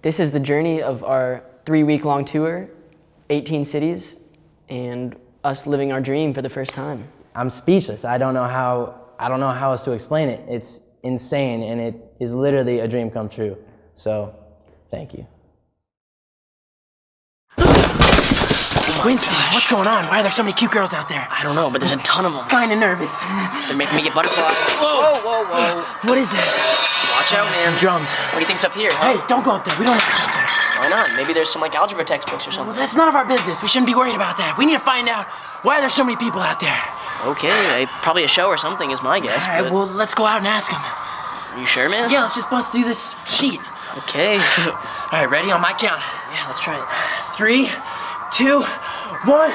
This is the journey of our 3-week-long tour, 18 cities, and us living our dream for the first time. I'm speechless. I don't know how else to explain it. It's insane, and it is literally a dream come true. So, thank you. Winston, what's going on? Why are there so many cute girls out there? I don't know, but there's a ton of them. Kinda nervous. They're making me get butterflies. Whoa, whoa, whoa. What is that? Watch out, man. Some drums. What do you think's up here, huh? Hey, don't go up there. We don't have to go up there. Why not? Maybe there's some like algebra textbooks or something. Well, that's none of our business. We shouldn't be worried about that. We need to find out why there's so many people out there. Okay, probably a show or something is my guess. All right, well, let's go out and ask them. Are you sure, man? Yeah, let's just bust through this sheet. Okay. All right, ready? On my count. Yeah, let's try it. 3, 2, 1.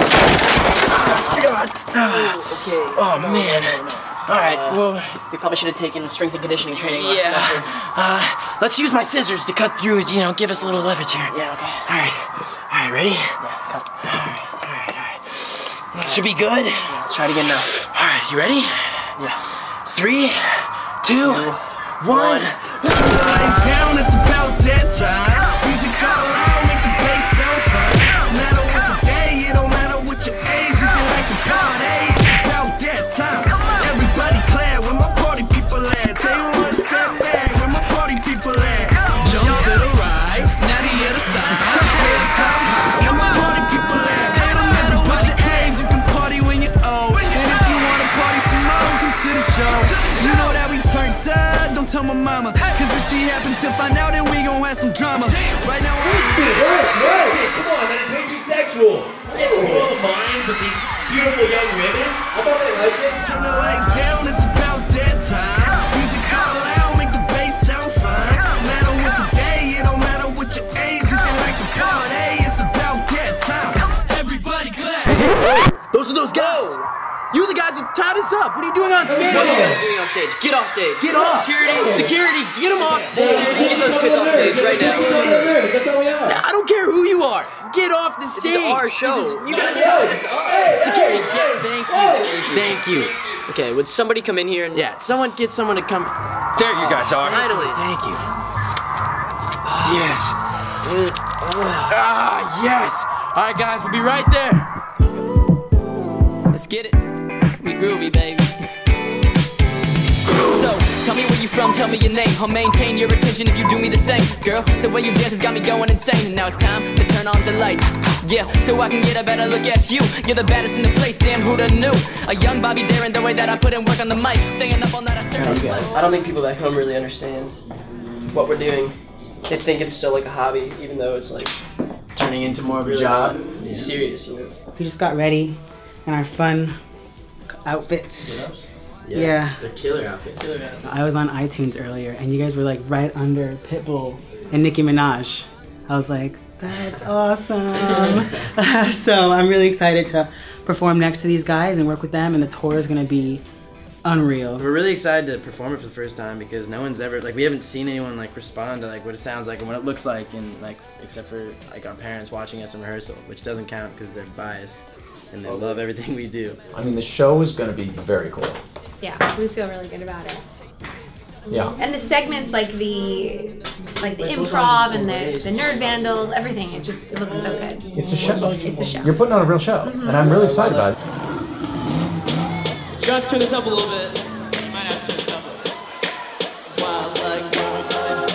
God. Okay. Oh, man. All right, well... We probably should have taken strength and conditioning training last semester. Let's use my scissors to cut through, give us a little leverage here. Yeah, okay. All right, ready? Yeah, cut. All right. That should be good. Yeah, let's try it again now. All right, you ready? Yeah. 3, 2, 1. Lights down, it's about that time. Music all loud, make the bass sound fine. No matter what the day, it don't matter what your age. If you like to party, it's about that time. Everybody clap where my party people at. Take one step back where my party people at. Jump to the right, now the other side. Hands up high where my party people at. It don't matter what your age, you can party when you're old. And if you wanna party some more, come to the show. You know that we turned up, don't tell my mama. Cause if she happen to find out, then we gon' have some drama. Right now, Right. Come on, that is way too sexual. It's all the minds of these beautiful young women. I thought they liked it. turn the lights down, it's about that time. Music all loud, make the bass sound fine. No matter what the day, it don't matter what your age. If you like to party, it's about that time. Everybody clap. Those are those guys. You the guys who tied us up. What are you doing on stage? What are you guys doing on stage? Get off stage. Get off. Security, get them off stage. Get those kids off stage right now. That's all we have. I don't care who you are. Get off the stage. This is our show. You guys tied us up. Security, thank you. Okay, would somebody come in here and... Yeah, get someone to come. There you guys are. Finally. Thank you. Yes. Yes. All right, guys, we'll be right there. Let's get it. We groovy, baby. So, tell me where you from, tell me your name. I'll maintain your attention if you do me the same. Girl, the way you dance has got me going insane. And now it's time to turn on the lights. Yeah, so I can get a better look at you. You're the baddest in the place, damn, who'da knew? A young Bobby Darin, the way that I put in work on the mic. Staying up all night, I don't think people back home really understand what we're doing. They think it's still like a hobby, even though it's like... Turning into more of a really job. It's serious, you know? We just got ready in our fun outfits. Yeah. The killer outfit. I was on iTunes earlier and you guys were like right under Pitbull and Nicki Minaj. I was like, that's awesome. So I'm really excited to perform next to these guys and work with them, and the tour is gonna be unreal. We're really excited to perform it for the first time because no one's ever, we haven't seen anyone respond to what it sounds like and what it looks like, and except for our parents watching us in rehearsal, which doesn't count because they're biased and they love everything we do. I mean, the show is going to be very cool. Yeah, we feel really good about it. Yeah. And the segments, like the improv and the nerd vandals, everything, it looks so good. It's a show. It's a show. You're putting on a real show, and I'm really excited about it. You gotta turn this up a little bit. You might have to turn this up a little bit. Wild like wildlife.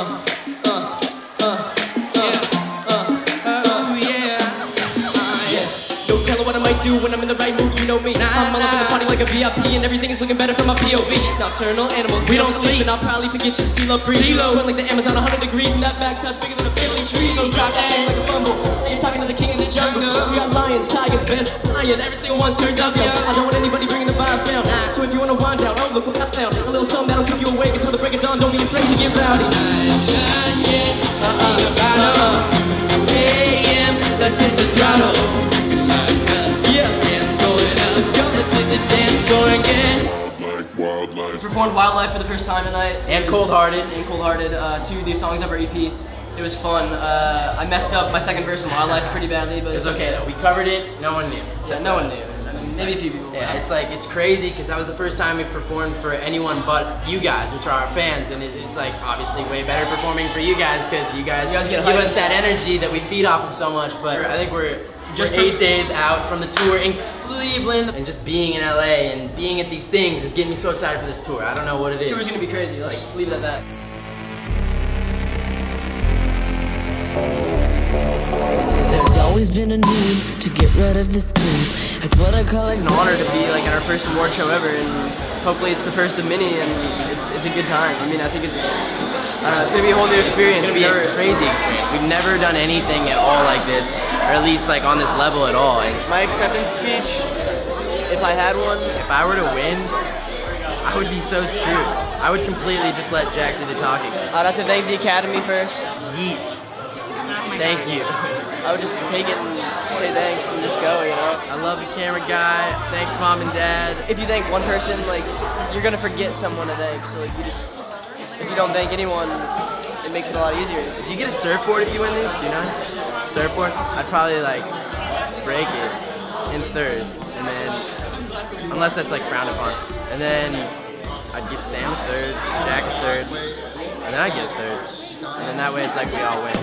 No telling what I might do when I'm in the right mood, you know me. I'm all up in the party like a VIP, and everything is looking better from my POV. Nocturnal animals, we don't sleep, and I'll probably forget you. CeeLo breathe, sweat like the Amazon 100 degrees, and that backside's bigger than a family tree. So drop that thing like a fumble. You're talking to the king of the jungle. We got lions, tigers, bears, lion. Every single one's turned up, yo. I don't want anybody bringing the vibes down. So if you wanna wind down, oh look what I found. A little something that'll keep you awake until the break of dawn. Don't be afraid to get rowdy. Let's hit the throttle. Let's go, let's hit the dance floor again. Wildlife. We performed Wildlife for the first time tonight. And Cold Hearted. And Cold Hearted, 2 new songs of our EP. It It was fun. I messed up my second verse in Wildlife pretty badly, but It's okay though. We covered it. No one knew. Yeah, no one knew. I mean, maybe a few people. Yeah, it's crazy because that was the first time we performed for anyone but you guys, which are our fans, and it's like obviously way better performing for you guys because you guys give us that energy that we feed off of so much. But I think we're just 8 days out from the tour in Cleveland, and just being in LA and being at these things is getting me so excited for this tour. I don't know what it is. The tour's gonna be crazy. Let's just leave it at that. There's always been a need to get rid of this grief. It's what I call It's an honor to be like at our first award show ever, and hopefully it's the first of many, and it's a good time. I mean, I think it's gonna be a whole new experience. It's gonna be a crazy experience. We've never done anything at all like this, or at least like on this level at all. My acceptance speech, if I had one, if I were to win, I would be so screwed. I would completely just let Jack do the talking. I'd have to thank the Academy first. Yeet. Thank you. I would just take it and say thanks and just go, you know? I love the camera guy. Thanks, Mom and Dad. If you thank one person, like, you're gonna forget someone to thank. So like, if you don't thank anyone, it makes it a lot easier. Do you get a surfboard if you win these? Do you know? Surfboard? I'd probably like break it in thirds, and then, unless that's like frowned upon, and then I'd give Sam a third, Jack a third, and then I'd get a third, and then that way it's like we all win.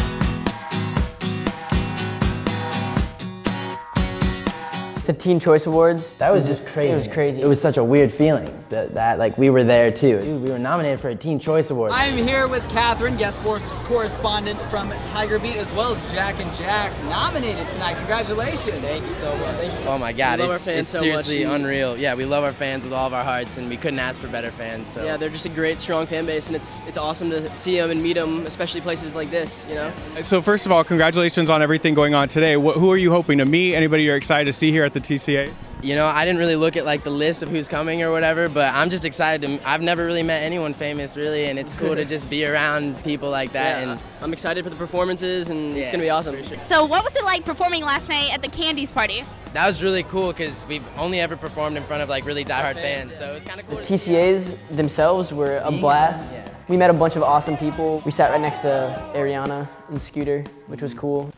The Teen Choice Awards. That was just crazy. It was crazy. It was such a weird feeling that like we were there too. Dude, we were nominated for a Teen Choice Award. I'm here with Catherine, guest sports correspondent from Tiger Beat, as well as Jack and Jack, nominated tonight. Congratulations. Thank you so much. Thank you. Oh my God, it's so seriously much. unreal. Yeah, we love our fans with all of our hearts, and we couldn't ask for better fans. So. Yeah, they're just a great, strong fan base, and it's awesome to see them and meet them, especially places like this, you know? So first of all, congratulations on everything going on today. Who are you hoping to meet? Anybody you're excited to see here at the TCA? You know, I didn't really look at like the list of who's coming or whatever, but I'm just excited to, I've never really met anyone famous really, and it's cool to just be around people like that. Yeah, and I'm excited for the performances, and it's gonna be awesome. Sure. So what was it like performing last night at the Candies party? That was really cool because we've only ever performed in front of like really diehard fans, so it was kind of cool. The TCAs themselves were a blast. Yeah. We met a bunch of awesome people. We sat right next to Ariana and Scooter, which was cool.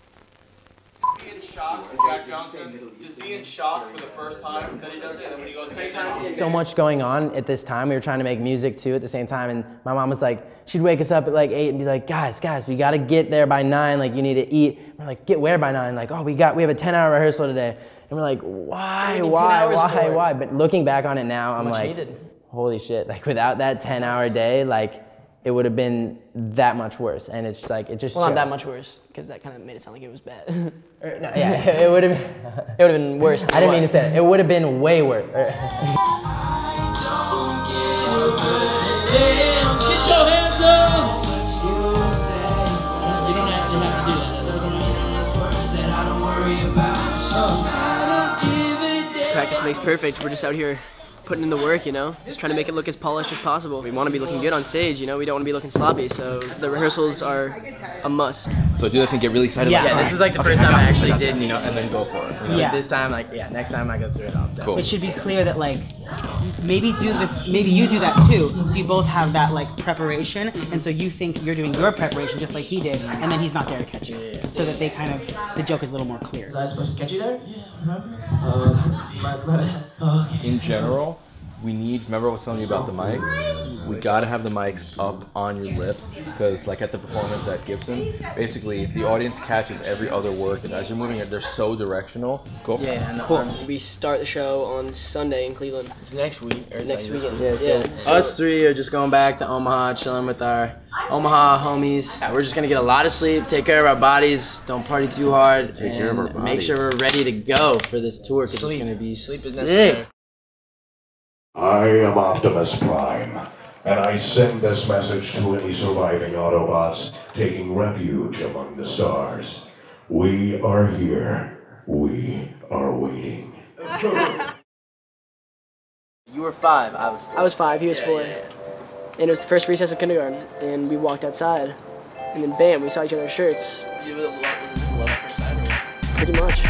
Jack Johnson is being shocked for the first time that he does it, and when you go at the same time. So much going on at this time. We were trying to make music too at the same time, and my mom was like, she'd wake us up at like 8 and be like, guys, we gotta get there by 9. Like you need to eat. We're like, get where by 9? Like, oh, we have a 10-hour rehearsal today, and we're like, why? But looking back on it now, I'm like, holy shit! Like without that 10-hour day, like. It would have been that much worse, and it's like it just. Well, not that much worse, because that kind of made it sound like it was bad. No, yeah, it would have. It would have been worse. I didn't mean to say it. It would have been way worse. Get your hands up! You don't actually have to do that. Practice makes perfect. We're just out here putting in the work, you know? Just trying to make it look as polished as possible. We want to be looking good on stage, you know? We don't want to be looking sloppy, so the rehearsals are a must. So do you think get really excited? Yeah, this was like the first time I actually did, you know, and then go for it. So this time, like, next time I go through it, I'll definitely. Cool. It should be clear that like, maybe you do that too, so you both have that like preparation, and so you think you're doing your preparation just like he did, and then he's not there to catch you, so that they kind of, the joke is a little more clear. Was I supposed to catch you there? Yeah, remember? Okay. In general, we need, remember I was telling you about the mics? We gotta have the mics up on your lips, because like at the performance at Gibson, basically the audience catches every other word, and as you're moving it, they're so directional. Go for it. Cool. We start the show on Sunday in Cleveland. It's next week. Or next weekend. Yeah. So us three are just going back to Omaha, chilling with our Omaha homies. Yeah, we're just gonna get a lot of sleep, take care of our bodies, don't party too hard, and make sure we're ready to go for this tour, because it's gonna be sleep is necessary. I am Optimus Prime, and I send this message to any surviving Autobots taking refuge among the stars. We are here. We are waiting. You were 5. I was 5. He was 4. And it was the first recess of kindergarten, and we walked outside, and then bam, we saw each other's shirts. You was just love at first sight? Pretty much.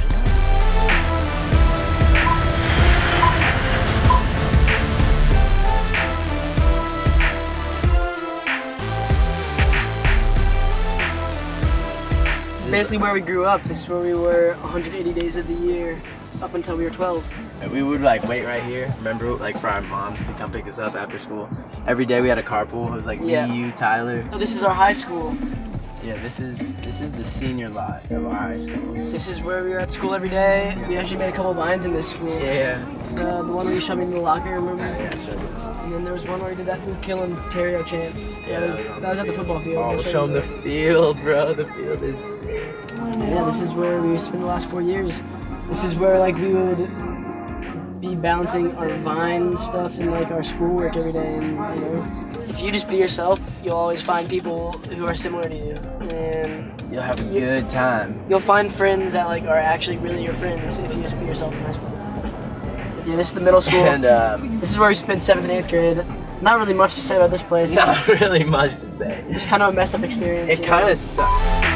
basically where we grew up. This is where we were 180 days of the year up until we were 12. And we would like wait right here. Remember, like for our moms to come pick us up after school. Every day we had a carpool. It was like me, you, Tyler. So this is our high school. Yeah, this is the senior lot of our high school. This is where we were at school every day. We actually made a couple of vines in this school. Yeah. The one where you shoved me in the locker, remember? Yeah, sure. And then there was one where we did that "Who Kill Him" Terrio chant. Yeah, that was at the football field. Oh, show them the field, bro. The field is sick. Yeah, this is where we spent the last 4 years. This is where like we would be balancing our Vine stuff and like our schoolwork every day. And you know, if you just be yourself, you'll always find people who are similar to you, and you'll have a good time. You'll find friends that like are actually really your friends if you just be yourself in high school. Yeah, this is the middle school. And this is where we spent 7th and 8th grade. Not really much to say about this place. Not really much to say. It's kind of a messed up experience. It kind of sucks.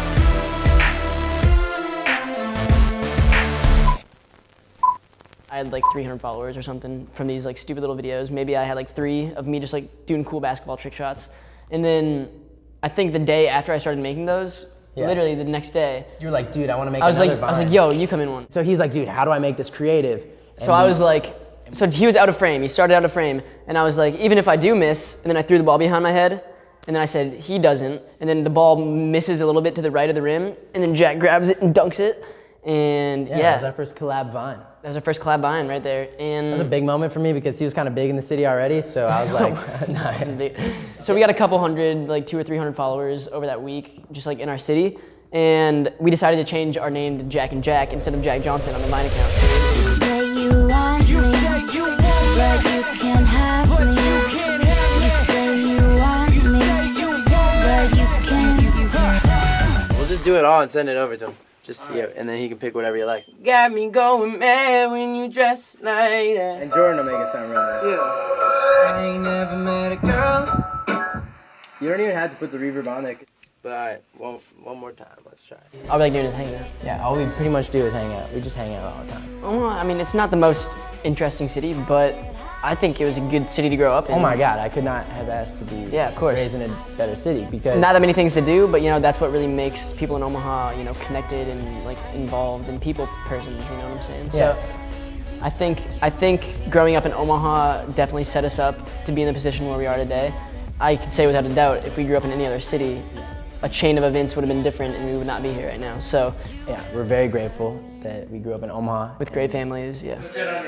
I had like 300 followers or something from these like stupid little videos. Maybe I had like 3 of me just like doing cool basketball trick shots. And then I think the day after I started making those, literally the next day, you were like, dude, I want to make another Vine. I was like, yo, you come in one. So he's like, dude, how do I make this creative? So I was like, so he was out of frame. He started out of frame. And I was like, even if I do miss, and then I threw the ball behind my head, and then I said, he doesn't. And then the ball misses a little bit to the right of the rim, and then Jack grabs it and dunks it. And yeah. That was our first collab Vine. That was our first collab Vine right there. And that was a big moment for me because he was kind of big in the city already, so I was like, nah. So we got a couple hundred, like 200 or 300 followers over that week, just like in our city. And we decided to change our name to Jack and Jack instead of Jack Johnson on the Vine account. You say you want me, but you can't have me. You say you want me, but you can't. We'll just do it all and send it over to him. Just and then he can pick whatever he likes. Got me going mad when you dress like that. And Jordan will make it sound real nice. Yeah. I ain't never met a girl. You don't even have to put the reverb on there. But alright, one more time. Let's try. All we like doing is hang out. Yeah, all we pretty much do is hang out. We just hang out all the time. Well, I mean, it's not the most interesting city, but I think it was a good city to grow up in. Oh my God, I could not have asked to be raised in a better city because not that many things to do, but you know that's what really makes people in Omaha, you know, connected and like involved and people persons. You know what I'm saying? Yeah. So I think growing up in Omaha definitely set us up to be in the position where we are today. I could say without a doubt, if we grew up in any other city, a chain of events would have been different and we would not be here right now. So yeah, we're very grateful that we grew up in Omaha with great families. Yeah.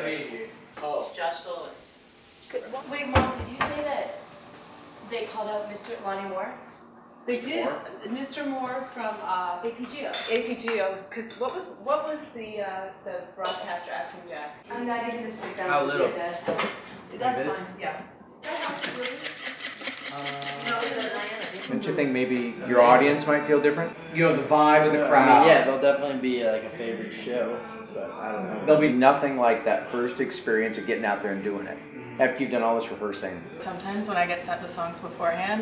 Josh Sullivan. Wait, Mom, did you say that they called out Mr. Lonnie Moore? They did. Mr. Moore from APGO. APGO, because what was the broadcaster asking Jack? I'm not even the sit down. How little? That's fine. Yeah. Don't you think maybe your audience might feel different? You know, the vibe of the crowd. I mean, yeah, they'll definitely be like a favorite show, but I don't know. There'll be nothing like that first experience of getting out there and doing it. After you've done all this rehearsing. Sometimes when I get sent the songs beforehand,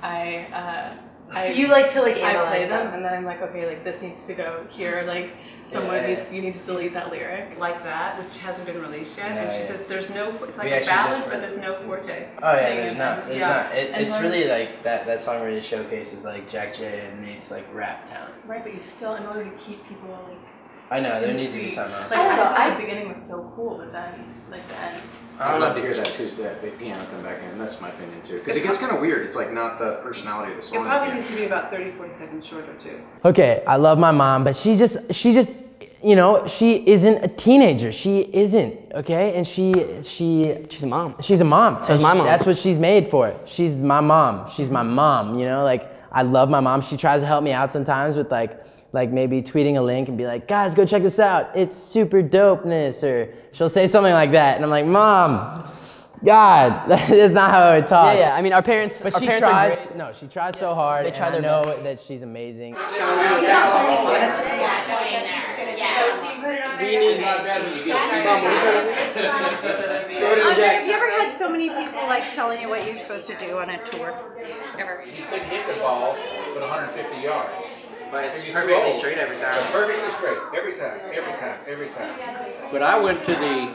You like to like I analyze play them them. and then I'm like, okay, like this needs to go here, like you need to delete that lyric, like that, which hasn't been released yet. And she says there's no, it's like a ballad, but there's no forte. Oh yeah, there's not. It's really like that song really showcases like Jack J and Nate's like rap talent. Right, but you still, in order to keep people like. I know, there needs to be something else. Like, I don't know, the beginning was so cool, but then, like, the end. I'd love to hear that big piano come back in. That's my opinion, too. Because it gets kind of weird. It's like not the personality of the song. It probably needs to be about 30-40 seconds shorter, too. Okay, I love my mom, but she just, you know, she isn't a teenager. She isn't, okay? And she's a mom. She's a mom. So is my mom. That's what she's made for. She's my mom. She's my mom, you know? Like, I love my mom. She tries to help me out sometimes with like maybe tweeting a link and be like, guys, go check this out. It's super dopeness. Or she'll say something like that. And I'm like, Mom, God, that's not how I would talk. Yeah, I mean, our parents, but our she parents tries, are great. no, she tries so hard. They try and their I know best. that she's amazing. Andre, have you ever had so many people like telling you what you're supposed to do on a tour? Ever? You could hit the ball with 150 yards. But it's perfectly straight every time. It's perfectly straight every time, every time, every time. But I went to the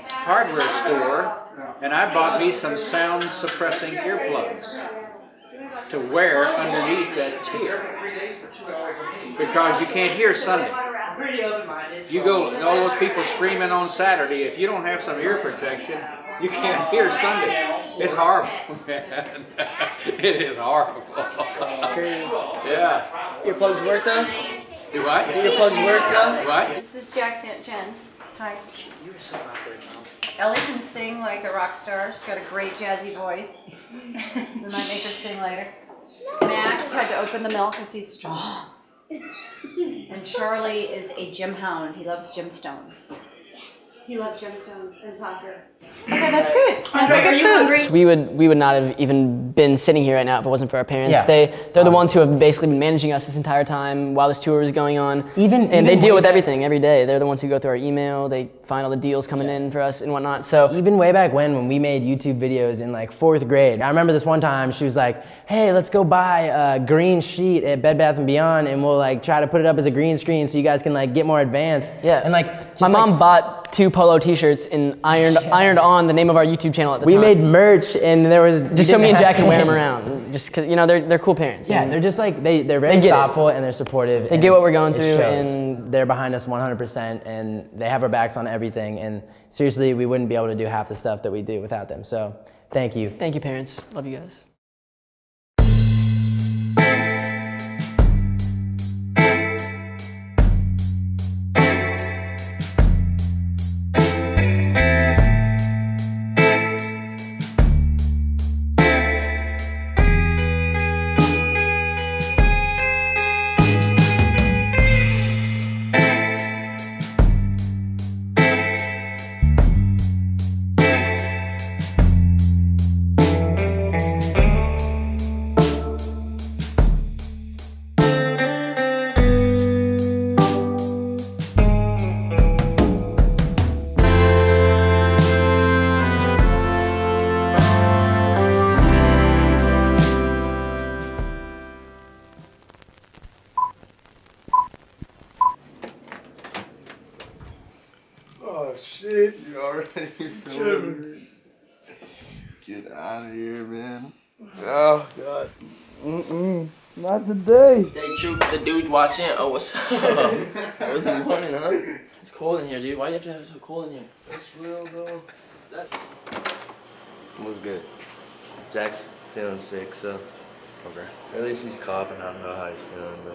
hardware store and I bought me some sound suppressing earplugs. to wear underneath that tier because you can't hear Sunday. You go, all those people screaming on Saturday, if you don't have some ear protection, you can't hear Sunday. It's horrible, man. It is horrible. Yeah. Earplugs work though? Do what? Earplugs work though? What? This is Jack's Aunt Jen. Hi. You were so awkward, Mom. Ellie can sing like a rock star. She's got a great jazzy voice. We might make her sing later. Max had to open the milk because he's strong. And Charlie is a gym hound. He loves gemstones. Yes. He loves gemstones and soccer. Okay, that's good. Andre, are you hungry? We would not have even been sitting here right now if it wasn't for our parents. Yeah. They're the ones who have basically been managing us this entire time while this tour was going on. Even they deal with back, everything every day. They're the ones who go through our email. They find all the deals coming in for us and whatnot. So even way back when we made YouTube videos in like 4th grade, I remember this one time she was like, "Hey, let's go buy a green sheet at Bed Bath & Beyond, and we'll like try to put it up as a green screen so you guys can like get more advanced." Yeah. And like my mom bought 2 polo T-shirts and ironed on the name of our YouTube channel at the time. We made merch, and there was just so me and Jack can wear them fans. around. Just because they're cool parents. Yeah, they're just like they're very thoughtful and they're supportive. They and get what we're going through, shows. and they're behind us 100%, and they have our backs on everything. And seriously, we wouldn't be able to do half the stuff that we do without them. So, thank you. Thank you, parents. Love you guys. Oh shit, you already filming. Get out of here, man. Oh god. Not today. Stay true to the dudes watching. Oh, what's up? What's the morning, huh? It's cold in here, dude. Why do you have to have it so cold in here? That's real though. What's good? Jack's feeling sick, so. Okay. At least he's coughing. I don't know how he's feeling, but.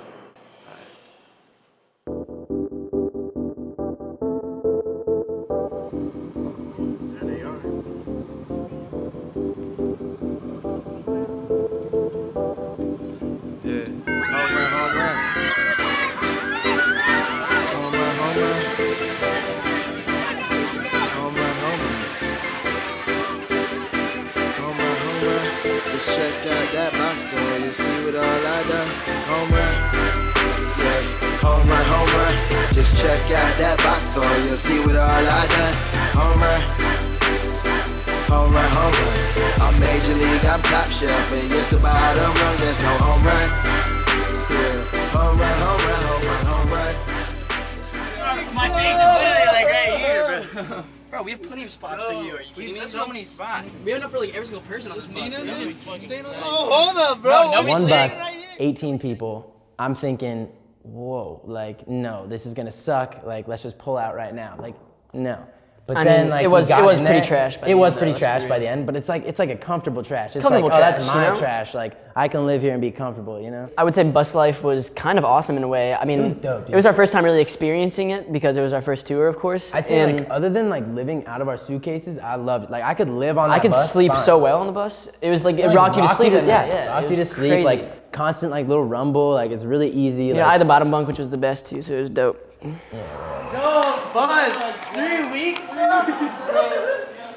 Just check out that box score, you'll see what all I done. Home run, yeah, home run, home run. Just check out that box score, you'll see what all I done. Home run, home run, home run. I'm Major League, I'm top shelf, and yes, about home run, there's no home run. Yeah, home run, home run, home run, home run. My face is literally like right here, bro. Bro, we have plenty of spots for you. Are you kidding me? There's so many spots. We have enough for like every single person on this bus. Oh, hold up, bro. One bus, 18 people. I'm thinking, whoa, like, no, this is gonna suck. Like, let's just pull out right now. Like, no. But I then, mean, like, it was pretty trash by the end, It was though, pretty let's trash be by real. the end, but it's like a comfortable trash. It's Comfortable like, oh, that's trash, my you know? trash. Like, I can live here and be comfortable, you know? I would say bus life was kind of awesome in a way. I mean, It was dope, dude. It was our first time really experiencing it because it was our first tour, of course. I'd say, and like, other than, like, living out of our suitcases, I loved it. Like, I could live on that I could bus sleep fine. so well on the bus. It was like, it Like, rocked you to sleep at night. Yeah, rocked it you to was sleep, crazy. like, constant, like, little rumble. Like, it's really easy. Yeah, like, I had the bottom bunk, which was the best too, so it was dope. Go, bus! 3 weeks, bro.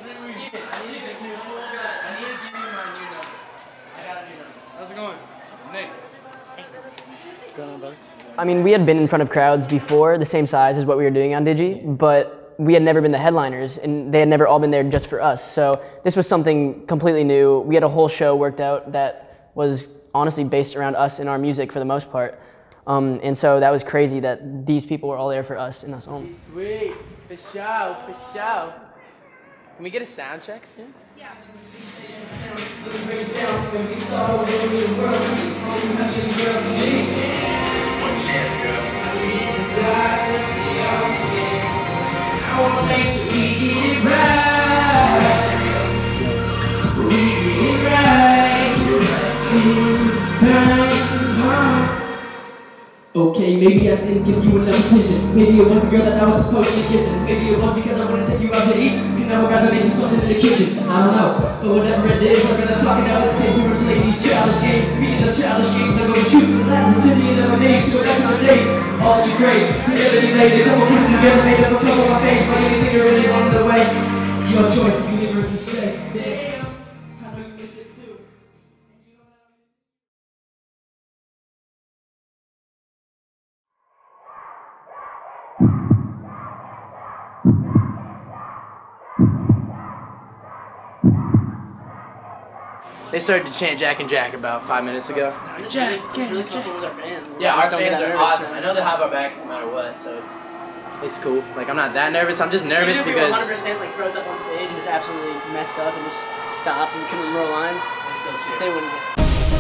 How's it going? Nate. What's going on, buddy? I mean, we had been in front of crowds before, the same size as what we were doing on Digi, but we had never been the headliners, and they had never all been there just for us. So this was something completely new. We had a whole show worked out that was honestly based around us and our music for the most part. And so that was crazy that these people were all there for us and us only. Sweet. For sure, for sure. Can we get a sound check soon? Yeah. Okay, maybe I didn't give you enough attention. Maybe it was the girl that I was supposed to be kissing. Maybe it was because I wouldn't take you out to eat. And now I gotta make you something in the kitchen. I don't know, but whatever it is, I'm gonna talk it out and say we were playing these childish games. Speaking of childish games, I'm gonna shoot some laughs until the end of my days. Go back to my days, all too great. Together you laid a couple kisses together, made up a couple of my face. But anything you're really on the way. It's your choice if you leave or if you stay. Damn, I know you miss it too. They started to chant Jack and Jack about 5 minutes ago. Jack, really comfortable with our fans. Yeah, our Just don't get fans that are nervous, awesome. man. I know they have our backs no matter what, so it's cool. Like, I'm not that nervous. I'm just nervous Even if because... we were 100% like froze up on stage and just absolutely messed up and just stopped and couldn't remember lines, they wouldn't get.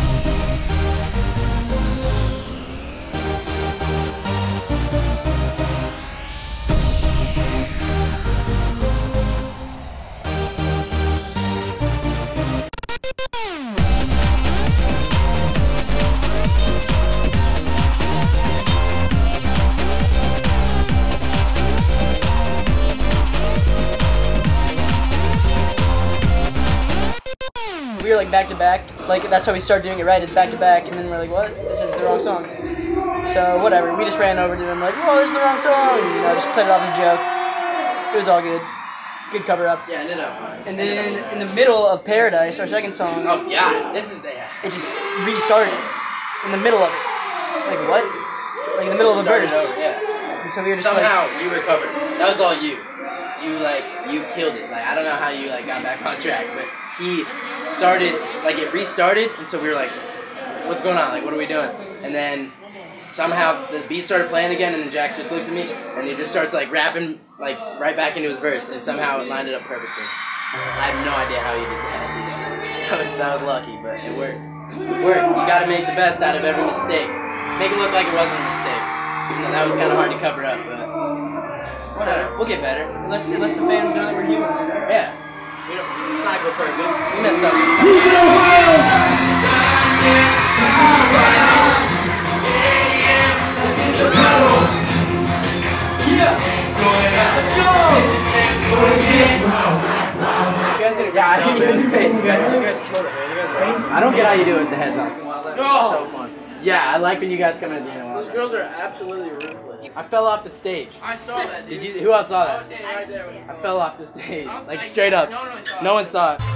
We were like back to back, like that's how we started doing it right, is back to back, and then we're like, what? This is the wrong song. So whatever, we just ran over to him like, whoa, this is the wrong song, you know, just played it off as a joke. It was all good. Good cover up. Yeah, no. And then in the middle of Paradise, our second song, Oh, yeah, this is... it just restarted in the middle of it. Like what? Like in the middle of a Started verse. over, yeah. And so we were just Somehow, like, you recovered. That was all you. You killed it. Like, I don't know how you, like, got back on track, but he started, like, it restarted, and so we were like, what's going on? Like, what are we doing? And then somehow the beat started playing again, and then Jack just looks at me, and he just starts, like, rapping, like, right back into his verse, and somehow it lined it up perfectly. I have no idea how you did that, dude. That was lucky, but it worked. It worked. You gotta make the best out of every mistake. Make it look like it wasn't a mistake. Even though that was kind of hard to cover up, but whatever. We'll get better. Let's the fans know that we're human. Yeah. It's not go perfect. We mess up. Yeah, I hit you in the face. You guys killed it, man. You guys are awesome. I don't get how you do it with the heads up. So fun. Yeah, I like when you guys come in at the end. Those girls are absolutely ruthless. I fell off the stage. I saw that, dude. Did you? Who else saw I that? was standing right there with you. I fell off the stage, like straight up. No one saw it.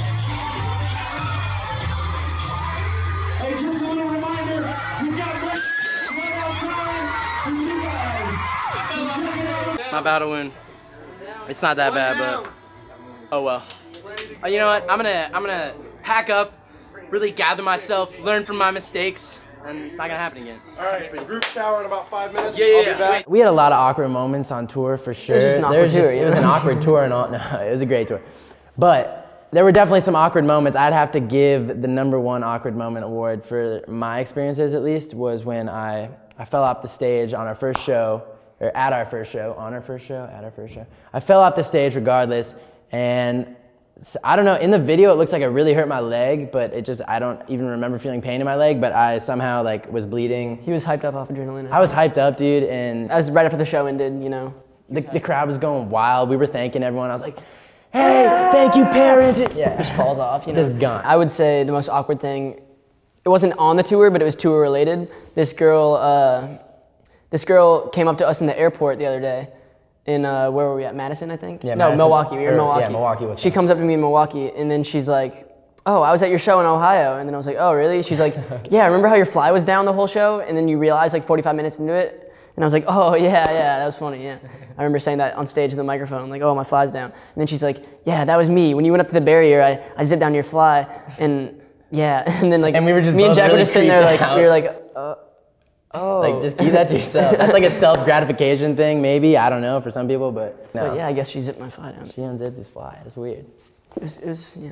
Hey, just a little reminder, we got right outside for you guys. So check it out. My battle wound. It's not that bad, but oh well. You know what? I'm gonna pack up, really gather myself, learn from my mistakes, and it's not gonna happen again. Alright, group shower in about 5 minutes. Yeah. I'll be back. We had a lot of awkward moments on tour for sure. It was just an awkward tour, It was an awkward tour and all. No, it was a great tour. But there were definitely some awkward moments. I'd have to give the #1 awkward moment award for my experiences at least was when I fell off the stage on our first show, or at our first show, on our first show, at our first show. I fell off the stage regardless, and I don't know, in the video it looks like I really hurt my leg, but I don't even remember feeling pain in my leg, but I somehow like was bleeding. He was hyped up off adrenaline. I was hyped up, dude, and that was right after the show ended, you know. The crowd was going wild. We were thanking everyone. I was like, hey, thank you, parents. Yeah. Just falls off, you know. Just gone. I would say the most awkward thing, it wasn't on the tour, but it was tour related. This girl came up to us in the airport the other day. In where were we at? Madison, I think? Yeah, no, Madison. Milwaukee. We were in Milwaukee. Yeah, Milwaukee was She comes up to me in Milwaukee, and then she's like, oh, I was at your show in Ohio. And then I was like, oh, really? She's like, yeah, remember how your fly was down the whole show? And then you realize like 45 minutes into it? And I was like, oh, yeah, that was funny, yeah. I remember saying that on stage in the microphone, like, oh, my fly's down. And then she's like, yeah, that was me. When you went up to the barrier, I zipped down your fly, and yeah. And then like, and we were just me and Jack really were just sitting there like, out. we were like, oh. Like, just keep that to yourself. That's like a self-gratification thing, maybe. I don't know, for some people, but no. But yeah, I guess she zipped my fly down. She unzipped his fly. It's weird. It was yeah.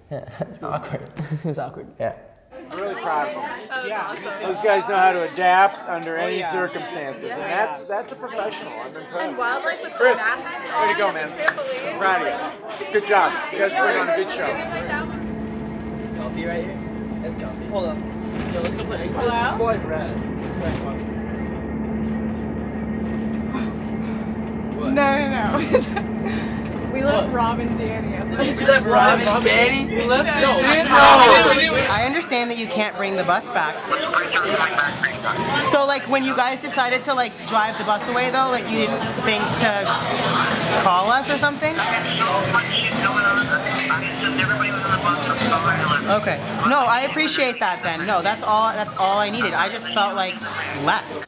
Awkward. It was awkward. Yeah. I'm really proud of them. That was awesome. Those guys know how to adapt under any circumstances, and that's a professional. I'm impressed. And wildlife with Chris, masks way to go, on, man. I can't believe. Proud of you. Good job. You guys put on a good show. Is this comfy right here? That's comfy. Hold on. Yo, let's go play. It's Hello? quite rad. No. We left Rob and Danny at the You left Rob and Danny? You left me? No! I understand that you can't bring the bus back. So like when you guys decided to like drive the bus away though, like you didn't think to call us or something? Okay. No, I appreciate that then. No, that's all I needed. I just felt like left.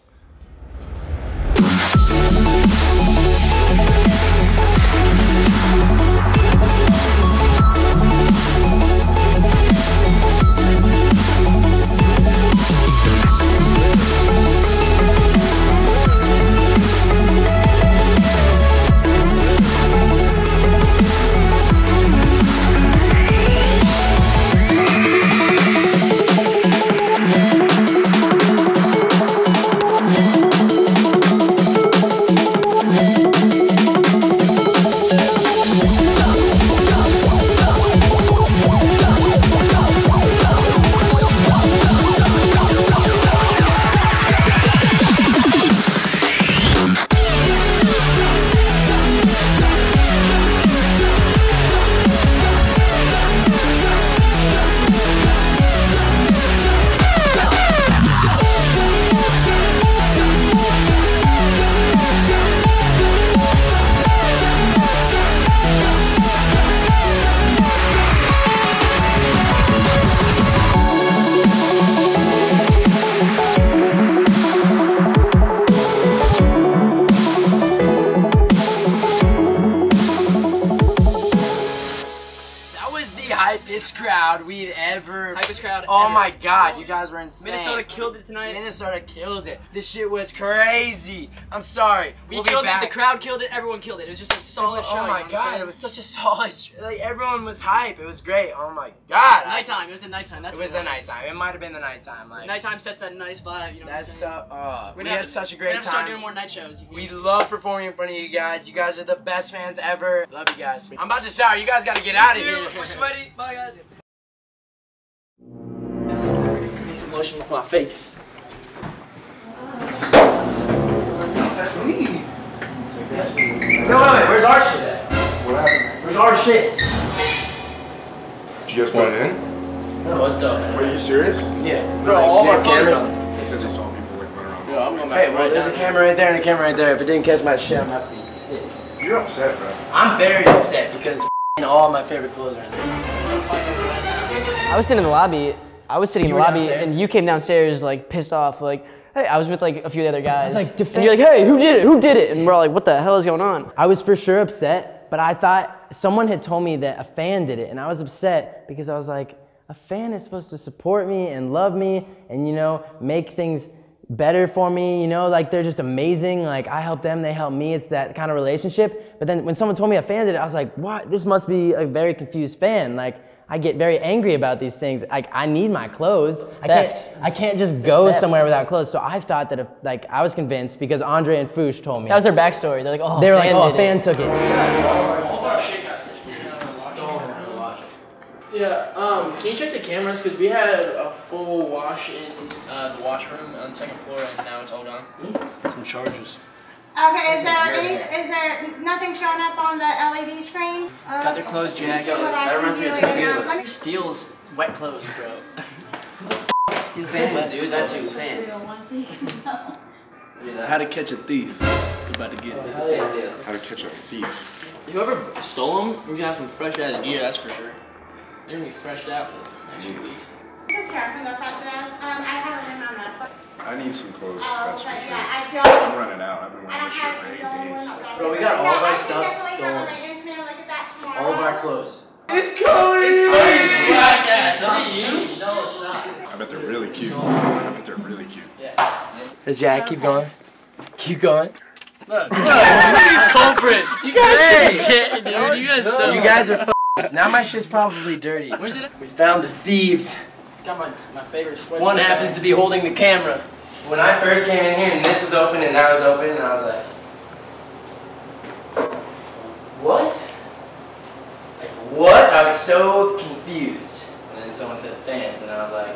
Hypest crowd we've ever. Hypest crowd. Oh ever. my God, you guys were insane. Minnesota killed it tonight. Minnesota killed it. This shit was crazy. I'm sorry. We killed it. The crowd killed it. Everyone killed it. It was just a solid show. Oh my God, it was such a solid. Like everyone was hype. It was great. Oh my God. Nighttime. It was the nighttime. That's it was the nighttime. It might have been the nighttime. Like nighttime sets that nice vibe. You know. That's so. We had had such a great time. Start doing more night shows. We love performing in front of you guys. You guys are the best fans ever. Love you guys. I'm about to shower. You guys got to get out of here. We're sweaty. Bye guys. Need some lotion for my face. That's me. No, wait, where's our shit at? What happened? Where's our shit? Did you guys put it in? No, what the? Wait, are you serious? Yeah. Bro, all our cameras. He says he saw people like running around. Yo, I'm going back. Hey, well, there's a camera right there and a camera right there. If it didn't catch my shit, I'm about to be pissed. You're upset, bro. I'm very upset because all my favorite clothes are in there. I was sitting in the lobby. I was sitting in You the were lobby, downstairs? and you came downstairs like pissed off, like, hey, I was with like a few of the other guys. I was like, and you're like, hey, who did it? Who did it? And we're all like, what the hell is going on? I was for sure upset, but I thought someone had told me that a fan did it, and I was upset because I was like, a fan is supposed to support me and love me and, you know, make things better for me, you know, like they're just amazing. Like I help them, they help me. It's that kind of relationship. But then when someone told me a fan did it, I was like, what? This must be a very confused fan. Like I get very angry about these things. Like I need my clothes. I can't just go somewhere without clothes. So I thought that if, like, I was convinced because Andre and Foosh told me. That was their backstory. They're like, oh, they were like, fan oh, did a fan it. took it. Yeah, can you check the cameras? Because we had a full wash in the washroom on the second floor, and now it's all gone. Some charges. Okay, is there nothing showing up on the LED screen? Got their clothes jacked. That reminds me of something. Who steals wet clothes, bro? Steal fans, dude. That's who, fans. How to catch a thief. We're about to get this. How to catch a thief. Whoever stole them, he's gonna have some fresh ass gear, that's for sure. They're gonna be freshed out for the next 2 weeks. This is Karen from the front desk. I have a room on that. I need some clothes, that's for sure. Yeah, I don't. I'm running out. I've been wearing this shit for 8 days. Bro, we got all of our stuff stolen. All of our clothes. It's Cody! Black ass, is it you? No, it's not. I bet they're really cute. I bet they're really cute. Yeah. Does Jack keep going? Keep going. Look, look at these culprits. You guys are You guys are Now my shit's probably dirty. Where's it? We found the thieves. Got my favorite sweatshirt. One happens to be holding the camera. When I first came in here and this was open and that was open, and I was like, what? Like, what? I was so confused. And then someone said fans, and I was like,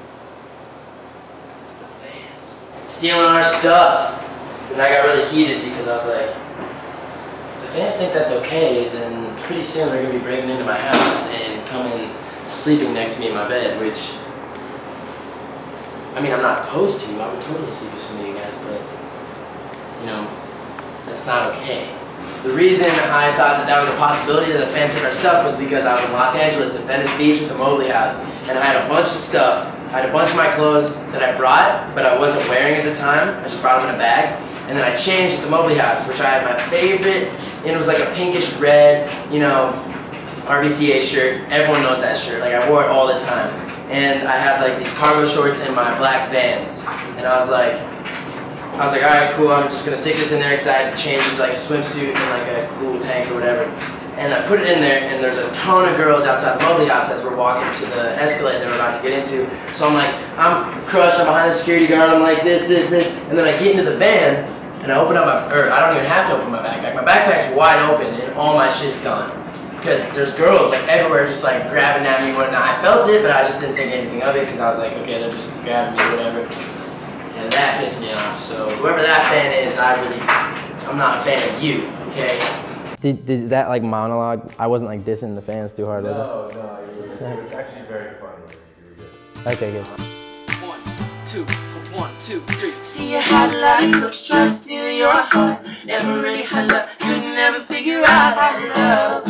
it's the fans. Stealing our stuff. And I got really heated because I was like, if the fans think that's okay, then pretty soon they're going to be breaking into my house and coming sleeping next to me in my bed, which, I mean, I'm not opposed to. I would totally sleep with some of you guys, but, you know, that's not okay. The reason I thought that that was a possibility that the fans took our stuff was because I was in Los Angeles at Venice Beach at the Mobley House, and I had a bunch of stuff. I had a bunch of my clothes that I brought, but I wasn't wearing at the time. I just brought them in a bag. And then I changed at the Mobley House, which I had my favorite, and it was like a pinkish red, you know, RVCA shirt. Everyone knows that shirt. Like, I wore it all the time. And I had like these cargo shorts and my black Vans. And I was like, all right, cool, I'm just gonna stick this in there because I had changed into like a swimsuit and like a cool tank or whatever. And I put it in there, and there's a ton of girls outside the Mobley House as we're walking to the Escalade that we're about to get into. So I'm like, I'm crushed, I'm behind the security guard, I'm like this. And then I get into the van, and I open up I don't even have to open my backpack. My backpack's wide open, and all my shit's gone. Because there's girls like everywhere just like grabbing at me and whatnot. I felt it, but I just didn't think anything of it because I was like, okay, they're just grabbing me, whatever. And that pissed me off. So whoever that fan is, I'm not a fan of you, okay? Is that like monologue? I wasn't like dissing the fans too hard, was it? No, it was actually very funny. Okay, good. 1, 2, 1, 2, 3. See, you had a lot of crooks trying to steal your heart. Never really had love, could never figure out how to love.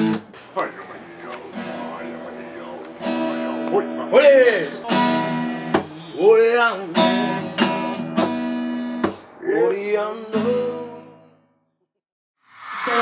What is? So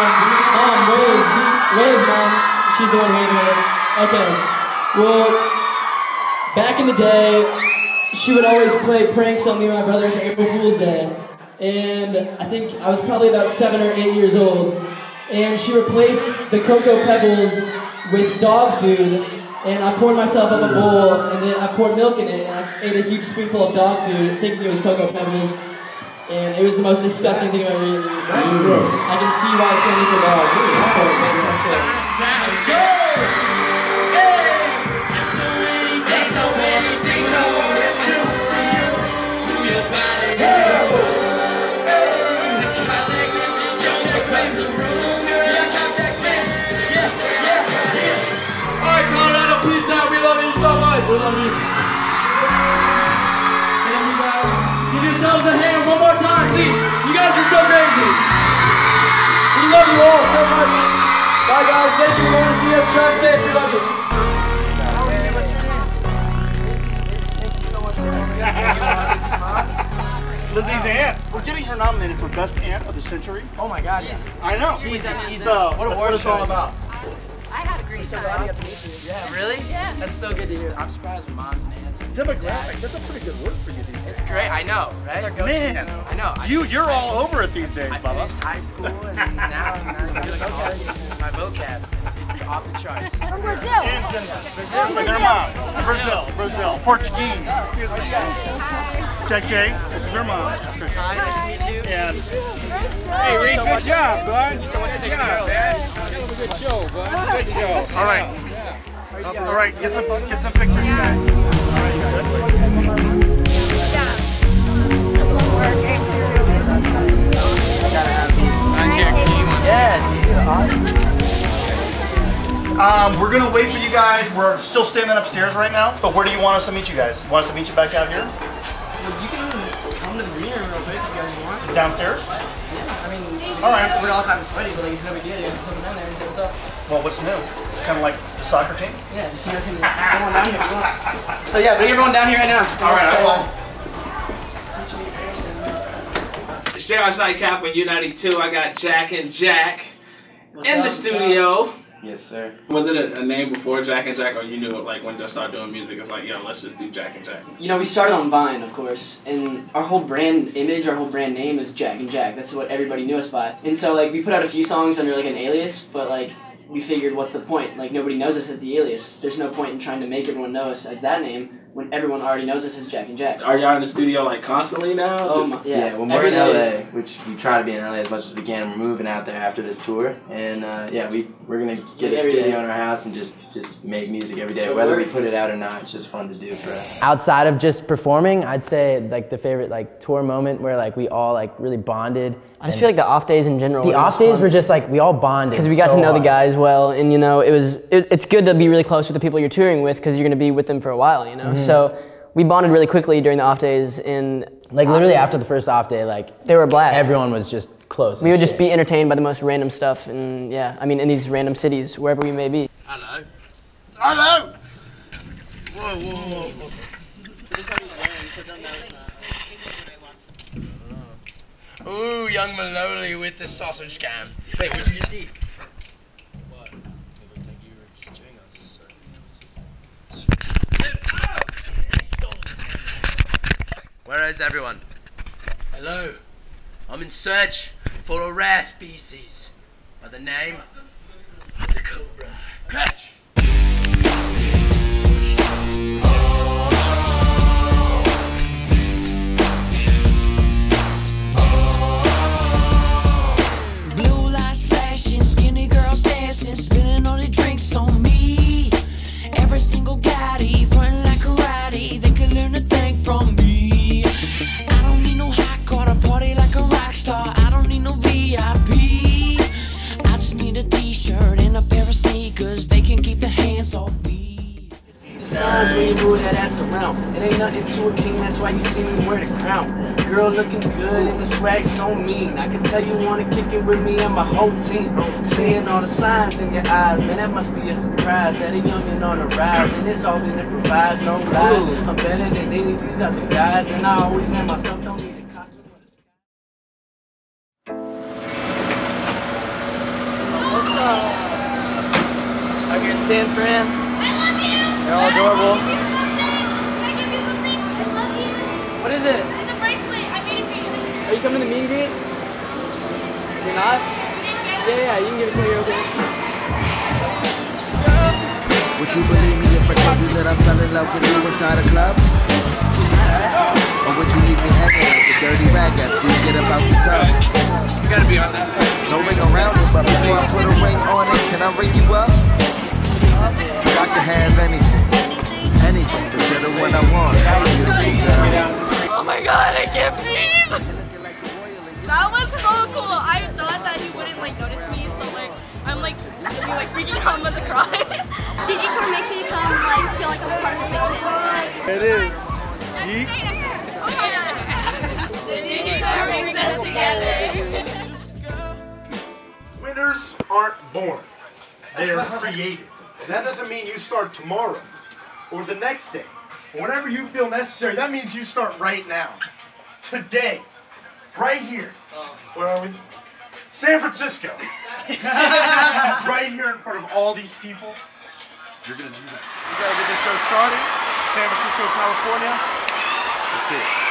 wave, Mom. She's the one waving it. Okay. Well, back in the day, she would always play pranks on me and my brother for April Fool's Day. And I think I was probably about 7 or 8 years old. And she replaced the Cocoa Pebbles with dog food. And I poured myself up a bowl, and then I poured milk in it, and I ate a huge spoonful of dog food, thinking it was Cocoa Pebbles. And it was the most disgusting thing I've ever eaten. I can see why it's only for dogs. Let's go! There's so many things I want to do to your body. Alright, Colorado, peace out. We love you so much. We love you. And you guys, give yourselves a hand one more time, please. You guys are so crazy. We love you all so much. Bye, guys. Thank you for going to see us. Drive safe. We love you. Lizzie's aunt. We're getting her nominated for Best Aunt of the Century. Oh my God, yeah. I know. What award is it all about? I had a great time. Glad to meet you. Yeah, really? Yeah. That's so good to hear. I'm surprised moms and aunts. Demographics. That's a pretty good word for you these days. It's great. I know, right? Man, I know. You're all over it these days, I Bubba. finished high school and now I'm even doing college. My vocab, it's off the charts. From Brazil. With their mom. Brazil. Portuguese. Excuse me. Check Jay. This is her mom. Hi, nice to meet you. And hey, Reed, good job, bud. Thank you so much for taking the girls. Good show, bud. Good show. All right. All right. Get some pictures, guys. We're gonna wait for you guys. We're still standing upstairs right now, but where do you want us to meet you guys? Want us to meet you back out here? You can come to the green room real quick if you guys want. Downstairs? Yeah, I mean, all right. We're all kind of sweaty, but like, it's no big deal. You guys can come down there and say what's up. Well, what's new? It's kind of like the soccer team? Yeah, just you guys can come on down here if you want. So yeah, bring everyone down here right now. All right, I will. It's JR's Nightcap on U92. I got Jack and Jack in the studio. Yes, sir. Was it a name before Jack and Jack, or you knew it like when they started doing music? It's like, yo, let's just do Jack and Jack. You know, we started on Vine, of course, and our whole brand image, our whole brand name is Jack and Jack. That's what everybody knew us by. And so, like, we put out a few songs under like an alias, but like, we figured, what's the point? Like, nobody knows us as the alias. There's no point in trying to make everyone know us as that name when everyone already knows us as Jack and Jack. Are y'all in the studio like constantly now? Oh my, Yeah, when we're in LA, which we try to be in LA as much as we can, we're moving out there after this tour, and yeah, we're gonna get a studio in our house and just make music every day, whether we put it out or not. It's just fun to do for us. Outside of just performing, I'd say like the favorite like tour moment where like we all like really bonded. I just feel like the off days in general. The off days were just like we all bonded because we got to know the guys well, and you know it's good to be really close with the people you're touring with because you're gonna be with them for a while, you know. So we bonded really quickly during the off days, and like literally after the first off day, like they were a blast. Everyone was just close. We would just be entertained by the most random stuff, and yeah, I mean in these random cities, wherever we may be. Hello. Hello. Whoa, whoa, whoa. Ooh, young Maloney with the sausage cam. Wait, what did you see? What? It looked like you were just chewing on. Where is everyone? Hello. I'm in search for a rare species by the name of the cobra. Catch! Spinning all the drinks on me. Every single guy frontin' like karate. They could learn to thank from me. I don't need no hot card, I party like a rock star. I don't need no VIP. I just need a t-shirt and a pair of sneakers. They can keep their hands off me. Signs when you move that ass around. It ain't nothing to a king, that's why you see me wear the crown. Girl looking good and the swag so mean. I can tell you wanna kick it with me and my whole team. Seeing all the signs in your eyes, man, that must be a surprise. That a youngin' on the rise, and it's all been improvised, no lies. I'm better than any of these other guys, and I always am myself, don't need a costume. What's up? Out here in San Fran. They're all adorable. What is it? It's a bracelet. I made it for you. Are you coming to the meet and greet? You're not? Yeah, you can give it to me real quick. Would you believe me if I told you that I fell in love with you inside a club? Or would you leave me hanging like a dirty rag after you get about the tub? You gotta be on that side. No ring around it, but before I put a ring on it, can I ring you up? I can have anything, but you're the one I want. Beautiful girl. Oh my god, I can't breathe! That was so cool. I thought that he wouldn't like notice me, so like I'm like freaking out, I'm about to cry. Digi Tour makes me feel like I'm part of the big family. It is. Digi Tour brings us together. Winners aren't born. They are created. And that doesn't mean you start tomorrow or the next day. Whenever you feel necessary, that means you start right now. Today. Right here. Where are we? San Francisco. Right here in front of all these people. You're gonna do that. We gotta get this show started. San Francisco, California. Let's do it.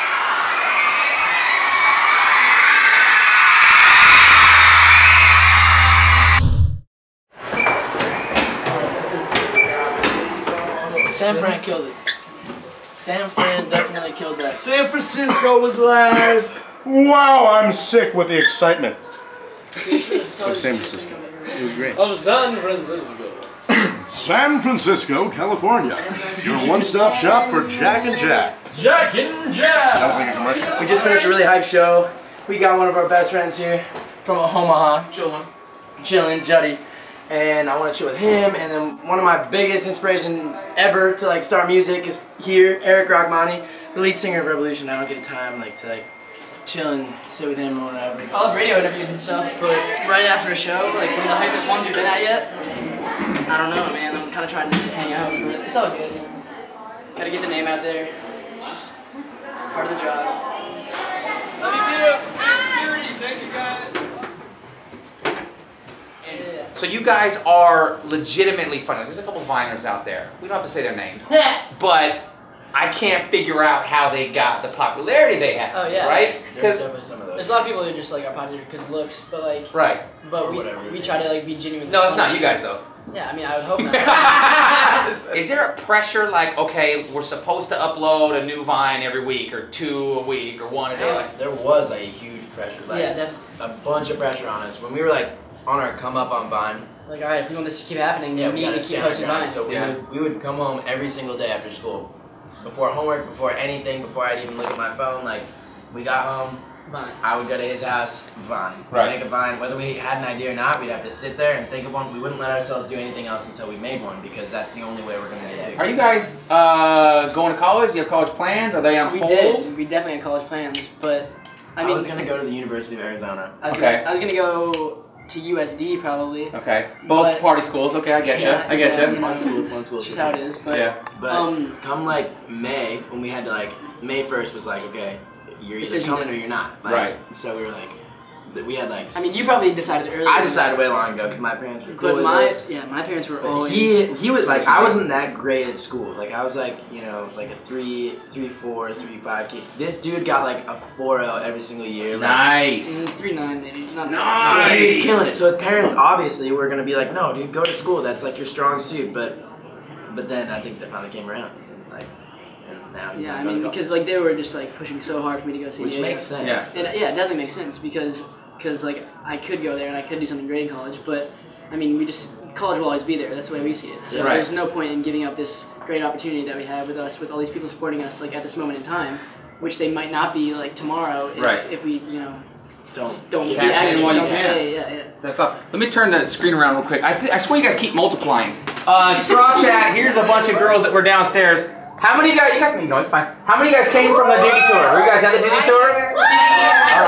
San Fran killed it. San Fran definitely killed that. San Francisco was live. Wow, I'm sick with the excitement. So San Francisco. It was great. Oh, San Francisco. San Francisco, California. Your one-stop shop for Jack and Jack. Jack and Jack! Sounds like a commercial. We just finished a really hype show. We got one of our best friends here from Omaha. Chillin', Juddy. And I want to chill with him. And then one of my biggest inspirations ever to like start music is here, Eric Rachmani, the lead singer of Revolution. I don't get time to chill and sit with him or whatever. I love radio interviews and stuff, but right after a show, like one of the hypest ones we've been at yet, I don't know, man. I'm kind of trying to just hang out, but it's all good. Gotta get the name out there. It's just part of the job. Love you too. Security. Thank you guys. So you guys are legitimately funny. There's a couple Viners out there. We don't have to say their names. But I can't figure out how they got the popularity they have. Oh yeah, right? There's definitely some of those. There's a lot of people who just like are popular because looks, but like. Right. But we try to like be genuine. No, it's not you guys though. Yeah, I mean, I would hope not. Is there a pressure like, okay, we're supposed to upload a new Vine every week or 2 a week or 1 a day? Like, there was a huge pressure. Like, yeah, definitely. A bunch of pressure on us when we were like on our come up on Vine. Like, all right, if we want this to keep happening, Yeah, we need to keep posting Vines. So we would come home every single day after school, before homework, before anything, before I'd even look at my phone. Like, we got home. Vine. I would go to his house, Vine. We'd Right. make a Vine. Whether we had an idea or not, we'd have to sit there and think of one. We wouldn't let ourselves do anything else until we made one, because that's the only way we're going to get big. are you guys going to college? Do you have college plans? Are they on hold? We did. We definitely had college plans, but I mean, was going to go to the University of Arizona. I was going to go to USD probably. Okay. Both party schools. Okay, I get you. I get you. One school. It's just how it is. But, yeah. But come like May, when we had to like, May 1st was like, okay, you're either coming or you're not. Like, right. So we were like, we had like. I mean, you probably decided earlier. I decided way long ago because my parents were cool with it. My parents were always. He was like, I wasn't that great at school. Like I was like, you know, like a 3.4, 3.5 kid. This dude got like a 4.0 every single year. Like, nice. 3.9 maybe. Not nice. He was killing it. So his parents obviously were gonna be like, no, dude, go to school. That's like your strong suit. But then I think they finally came around. Like. Now yeah, I mean, because like they were just like pushing so hard for me to go see. Which makes sense. Yeah. And yeah, it definitely makes sense because like I could go there and I could do something great in college, but I mean, college will always be there. That's the way we see it. So there's no point in giving up this great opportunity that we have with us, with all these people supporting us like at this moment in time, which they might not be like tomorrow if we don't catch it while you can. Stay. Yeah. That's all. Let me turn the screen around real quick. I swear you guys keep multiplying. Straw chat. Here's a bunch of girls that were downstairs. How many guys? You guys can go. It's fine. How many guys came from the Digi Tour? Were you guys at the Digi Tour? All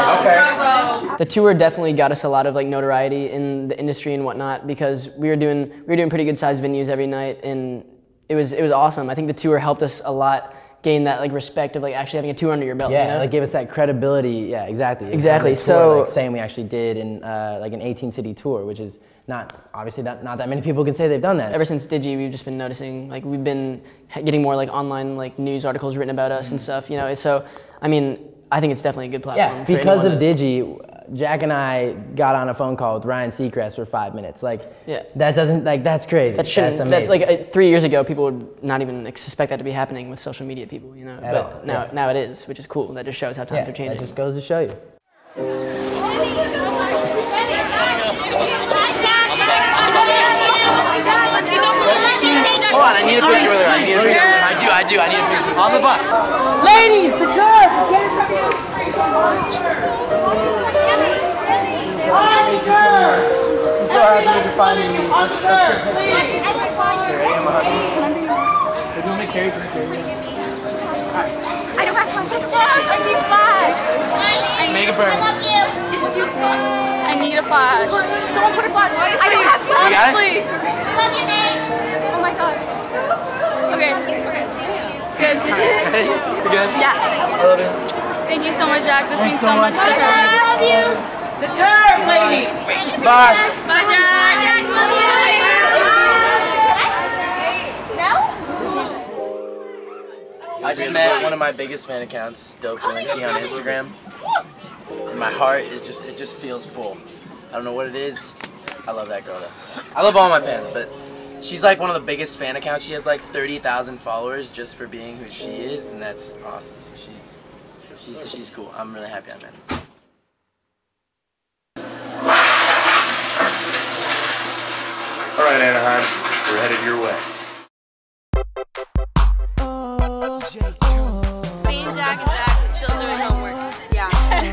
right. Okay. The tour definitely got us a lot of like notoriety in the industry and whatnot because we were doing pretty good sized venues every night, and it was awesome. I think the tour helped us a lot gain that like respect of like actually having a tour under your belt. Yeah, you know? like gave us that credibility. Yeah, exactly. Exactly. So like saying we actually did in like an 18-city tour, which is obviously not that many people can say they've done that. Ever since Digi, we've just been noticing like we've been getting more like online like news articles written about us and stuff. You know, so I mean, I think it's definitely a good platform. Yeah, because of Digi, Jack and I got on a phone call with Ryan Seacrest for 5 minutes. Like, that doesn't, like, that's crazy. That's amazing. That, like 3 years ago, people would not even suspect that to be happening with social media people, you know. But now it is, which is cool. That just shows how times are changing. That just goes to show you. Hold on, I need a picture with her. I need a picture. I do. I need a picture. On the bus. Ladies, the curve! On the curve! I'm so happy you're finding me. Let's get pictures. Do you want me to carry for I don't have flash. I need flash. Make a burn. I love you. Just do flash. I need a flash. Someone put a flash. I don't have flash. You got it? Please. I love you, Nate. Oh my god. Okay. Good. You good? Yeah. I love you. Thank you so much, Jack. This means Thanks so much to her. I love you. The curve, lady. Bye. Bye, Jack. Bye, Jack. Love you. I just met one of my biggest fan accounts, Dope Kalinsky on Instagram. And my heart is it just feels full. I don't know what it is. I love that girl though. I love all my fans, but she's like one of the biggest fan accounts. She has like 30,000 followers just for being who she is, and that's awesome. So she's cool. I'm really happy I met her. All right, Anaheim, we're headed your way. Seeing Jack and Jack is still doing homework. Yeah.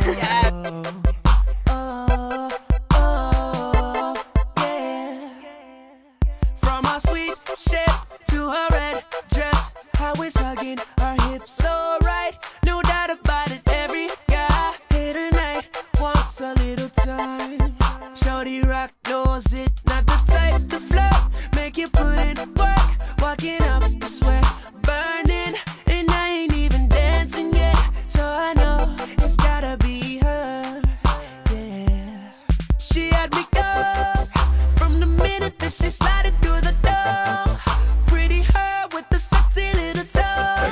From our sweet shape to her red dress, how it's hugging our hips so right. No doubt about it, every guy here tonight wants a little time. Shorty rock knows it, not the type to flirt. Make you put in work, walking up the sweat, burning, and I ain't even dancing yet. So I know it's gotta be her, yeah. She had me go from the minute that she slided through the door. Pretty her with the sexy little toe.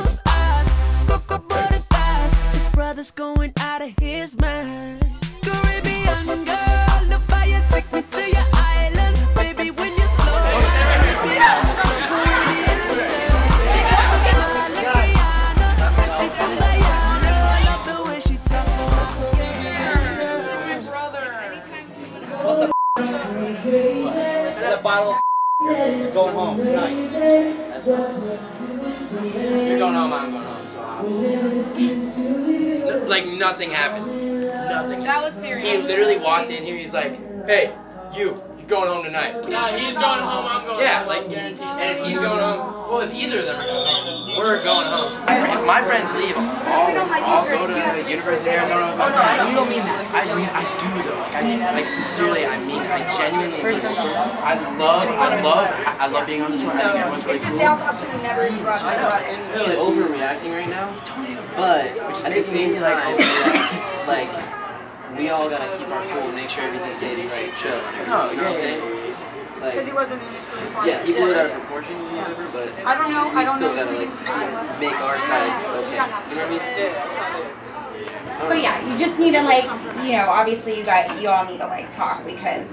that bottle of you're going home tonight. That's not. If you're going home, I'm going home. So like nothing happened. Nothing. That was serious. He literally walked in here. He's like, "Hey, you're going home tonight." Yeah, he's going home. I'm going home. Yeah, like guaranteed. And if he's going home, well, if either of them are going home, we're going home. If my friends leave, I'll go to the University of Arizona with my friends. You don't mean that. I do though. Like sincerely, I mean it. I genuinely mean it. I love being on the tour. I think everyone's really cool. He's overreacting right now, but at the same time, like we all gotta keep our cool, make sure everything stays right, chill. Oh, you know what I'm saying? Because he wasn't initially part Yeah, of he it. blew it out of proportion or whatever, but I don't know. we still gotta like make our side okay. You know what I mean? But yeah, you just need to like, you know, obviously you all need to like talk because.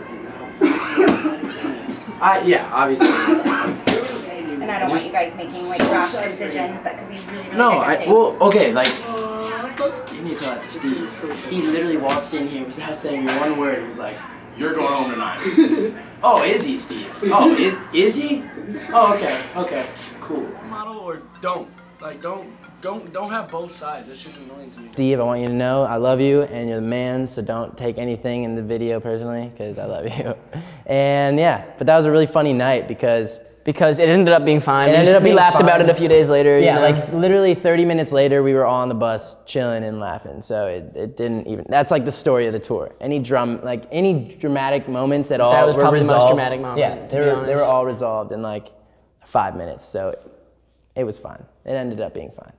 Yeah, obviously. And I don't want you guys making like rash decisions that could be really, really No, negative. well, okay, like, you need to tell that to Steve. He literally waltzed in here without saying one word. He was like, "You're going home tonight." Oh, is he, Steve? Oh, is he? Oh, okay, cool. Model or don't. Like, don't have both sides. That shit's annoying to me. Steve, I want you to know I love you and you're the man, so don't take anything in the video personally, because I love you. And yeah, but that was a really funny night because it ended up being fine. We laughed about it a few days later. Yeah, you know? like literally 30 minutes later, we were all on the bus chilling and laughing. So it didn't even. That's like the story of the tour. Any dramatic moments at all. That was were probably resolved. the most dramatic moment. Yeah, they were all resolved in like 5 minutes. So it was fine. It ended up being fine.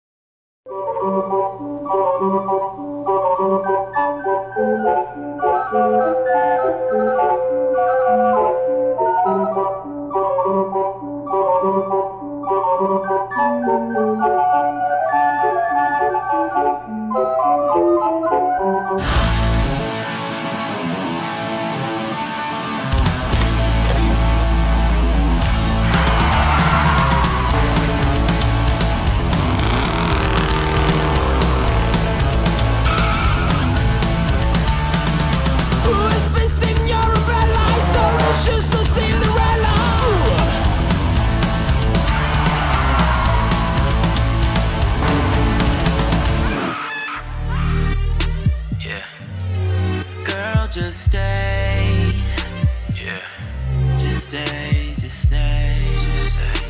Just stay. Yeah. Just stay, just stay. Just stay.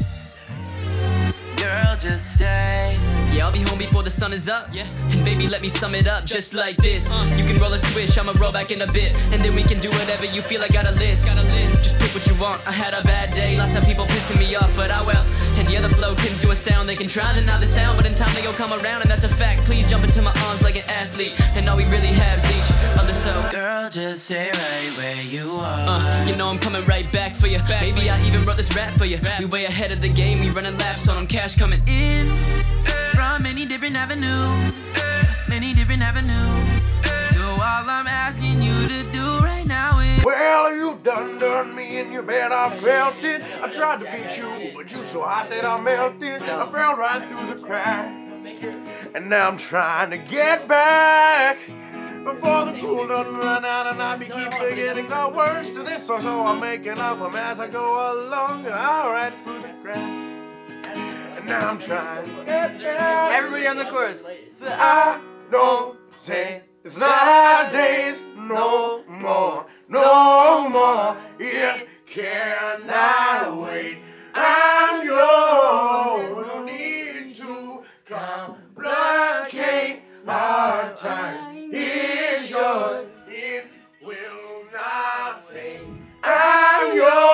Girl, just stay. Yeah, I'll be home before the sun is up. Yeah. And baby, let me sum it up just like this. You can roll a switch, I'ma roll back in a bit. And then we can do whatever you feel. I got a list. Just pick what you want. I had a bad day. Lots of people pissing me off, but I will. And the other flow tends to astound. They can try to deny the sound, but in time they gon' come around, and that's a fact. Please jump into my arms like an athlete. And all we really have is each other, so girl, just stay right where you are. you know I'm coming right back for you. Maybe I even wrote this rap for you. We way ahead of the game, we running laps on them. Cash coming in from many different avenues. Many different avenues. So all I'm asking you to do right now is, well, you done me in your bed, I felt it. I tried to beat you, but you so hot that I melted. I fell right through the cracks, and now I'm trying to get back before the pool done run out, and I keep forgetting the words to this song, so I'm making up them as I go along. All right, through the cracks, and now I'm trying to get back. Everybody on the chorus. But I don't say it's not our days no more, no more. It cannot wait. I'm yours. No need to complicate our time. It's yours. This will not fade. I'm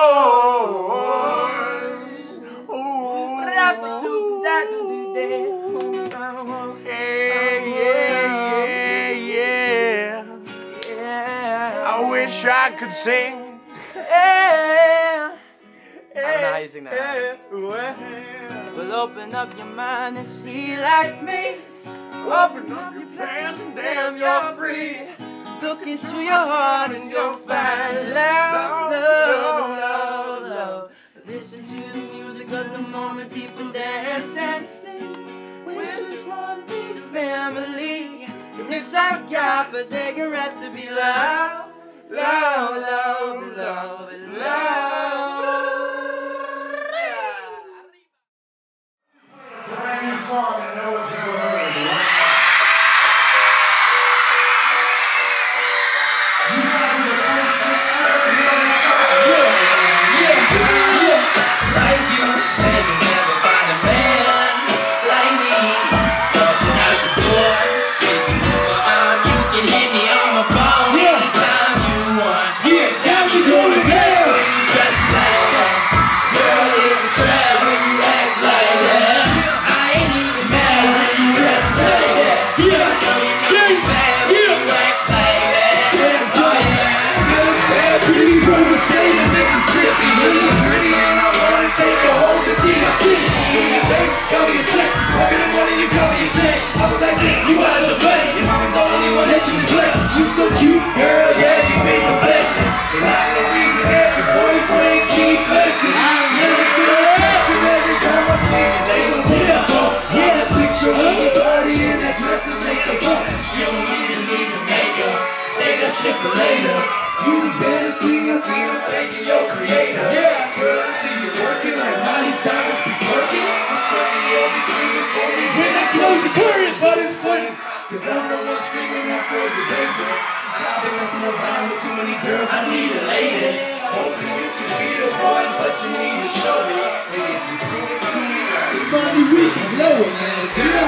yours. Ooh. Yeah. I wish I could sing. I don't know how you sing that. Well, open up your mind and see like me. Open up your pants and damn, you're free. Look into your heart and you'll find love, love, love, love. Listen to the music of the moment, people dance and sing. We just want to be the family. Miss our God, but they can right to be loved. love, love, love, Brand new song that no one's ever heard. You guys are the first to ever hear this song. like you, and you never find a man like me. Walking out the door, taking you on. You can hit me on my phone anytime you want. Got me going there when you dress like that. Girl, it's a trap when you act like that. I ain't even mad when you dress like that. I know you ain't mad when you act like that. So yeah, pretty from the state of Mississippi. Really pretty and I wanna take a hold to see my city. You think, call me a slick. Up in the morning you call me a chick. I was like, you out of play. Your mama's the only one that you neglect. You so cute, girl, yeah, you raise a blessing. And I'm the reason that your boyfriend keep flexing. I'm never sure every time I see you, they look beautiful. Yeah, this picture of your body in that dress and makeup. You don't even need the makeup. Say that shit for later. You the baddest thing I see, I'm thanking your creator. Yeah, girl, I see you working like Miley Cyrus be twerking. I'm sweating, you'll be screaming for me when I close the curtains, but it's funny, cause I'm the one screaming out for you, baby. I've been messing around with too many girls, I need a lady. Hoping you can be the one, but you need to show it. And if you prove it to me, it's money we can blow it, man. Girl,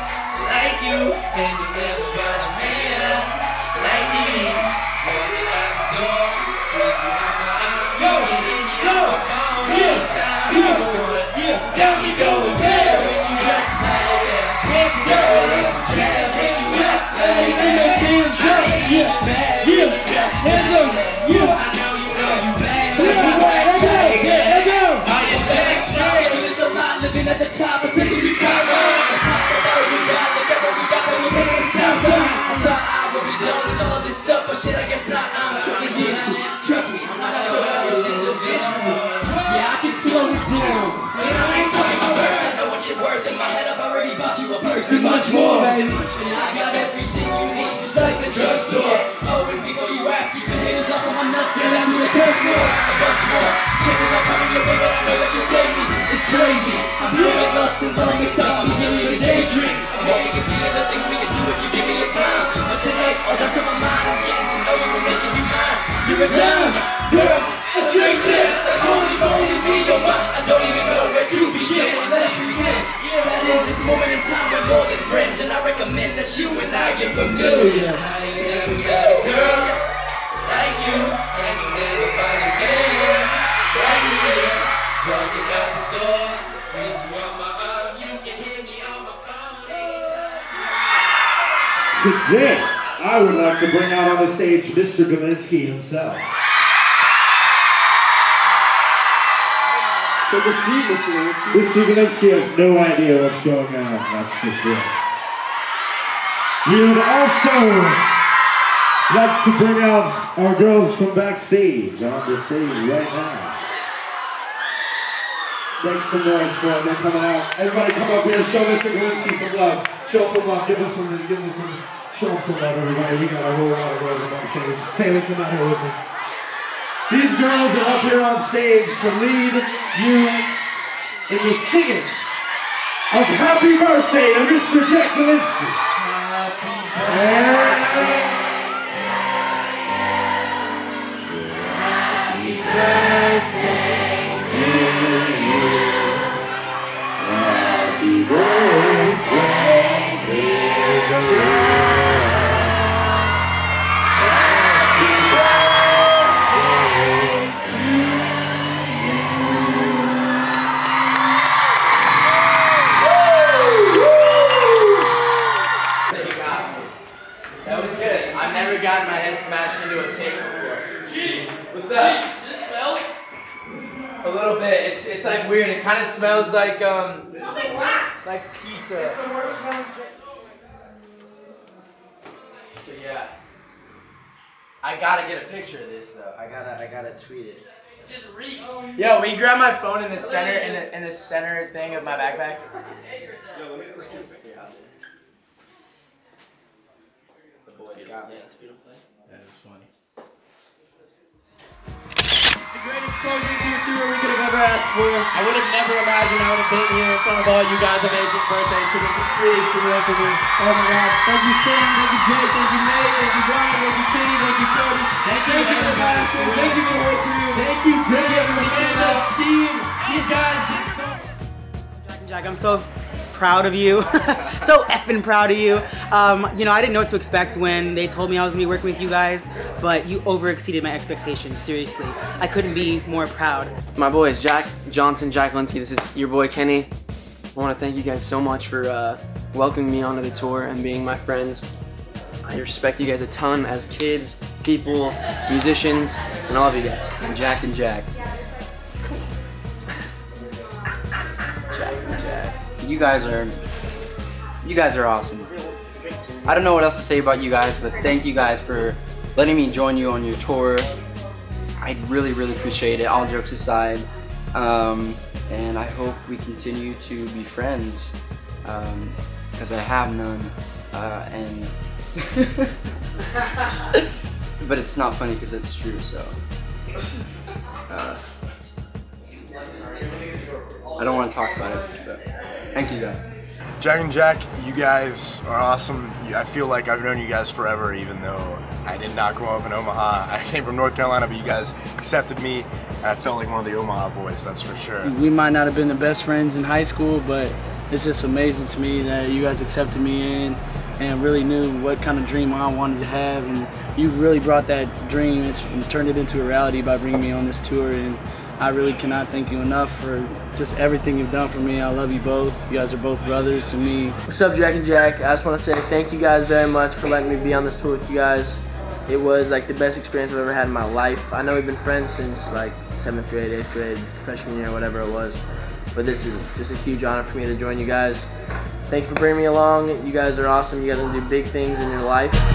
like you, and you never find a man like me. Walking out the door, with you on my arm. You can hit me on my phone anytime you want. Got me going there when you dress like that. Girl, it's a trap when you act like that. I ain't even mad when you dress like that. I know you bad when you act like that. Are you back straight? There's a lot living at the top, attention you got wrong. Let's pop about what we got, look at what we got, then we'll take it a stop sign. I thought I would be done with all this stuff, but shit, I guess not. I'm trying to get you. Trust me, I'm not sure how it's individual. Yeah, I can slow it down. And I ain't talking about words, I know what you're worth. In my head, I've already bought you a purse and much more, baby. And I got everything you need, just like the drugstore. Oh, and before you ask, keep the haters off of my nuts, and that's what it curse for. A bunch more. Chances are coming your way, but I know that you'll take me. It's crazy. I'm living lust and love, it's all beginning to daydream. I'm hoping you can be the things we can do if you give me your time. But tonight, all that's on my mind is getting to know you and making you mine. You're a dime, girl, a straight tip. Like only be your mind. I don't even know where to begin. Let's pretend that in this moment in time we're more than friends. And I recommend that you and I get familiar. I ain't never met a girl like you, and you never find a man like me. Walking out the door, with you on my arm, you can hear me on my phone anytime. Today, I would like to bring out on the stage Mr. Galinsky himself. Take a seat, Mr. Galinsky. Mr. Galinsky has no idea what's going on, that's for sure. We would also like to bring out our girls from backstage on the stage right now. Make some noise for them, they're coming out. Everybody come up here, show Mr. Galinsky some love. Show him some love, give him some, show him some love, everybody. We got a whole lot of girls up on stage. Saley, come out here with me. These girls are up here on stage to lead you in the singing of Happy Birthday to Mr. Jack Galinsky. Happy birthday to you. Happy birthday, dear Jack. Never gotten my head smashed into a pig before. Gee, what's up? Does it smell? A little bit. It's like weird. It kind of smells like like pizza. It's the worst smell. So yeah, I gotta get a picture of this though. I gotta tweet it. Just reeks. Yo, will you grab my phone in the center in the center thing of my backpack? Yo, let me get this. The boys got me. That's beautiful. That is funny. closing to a tour we could have ever asked for. I would have never imagined I would have been here in front of all you guys on 18th birthday, so this is really surreal for me. Oh my God. Thank you, Sam. Thank you, Jake. Thank you, Nate. Thank you, Brian. Thank you, Kenny. Thank you, Cody. Thank you to the Masters. Thank you to the whole crew. Thank you, Greg, Amanda, Steve. These guys did so much. Jack, I'm so proud of you. So effing proud of you. You know, I didn't know what to expect when they told me I was gonna be working with you guys, but you over-exceeded my expectations, seriously. I couldn't be more proud. My boys, Jack Johnson, Jack Lindsay, this is your boy Kenny. I wanna thank you guys so much for welcoming me onto the tour and being my friends. I respect you guys a ton as kids, people, musicians, and all of you guys. And Jack. You guys are awesome. I don't know what else to say about you guys, but thank you guys for letting me join you on your tour. I really appreciate it, all jokes aside. And I hope we continue to be friends, because I have none. But it's not funny because it's true, so. I don't want to talk about it, but thank you guys. Jack and Jack, you guys are awesome. I feel like I've known you guys forever, even though I did not grow up in Omaha. I came from North Carolina, but you guys accepted me, and I felt like one of the Omaha boys, that's for sure. We might not have been the best friends in high school, but it's just amazing to me that you guys accepted me in and really knew what kind of dream I wanted to have, and you really brought that dream and turned it into a reality by bringing me on this tour, and I really cannot thank you enough for just everything you've done for me. I love you both. You guys are both brothers to me. What's up, Jack and Jack? I just want to say thank you guys very much for letting me be on this tour with you guys. It was like the best experience I've ever had in my life. I know we've been friends since like 7th grade, 8th grade, freshman year, whatever it was. But this is just a huge honor for me to join you guys. Thank you for bringing me along. You guys are awesome. You guys are going to do big things in your life.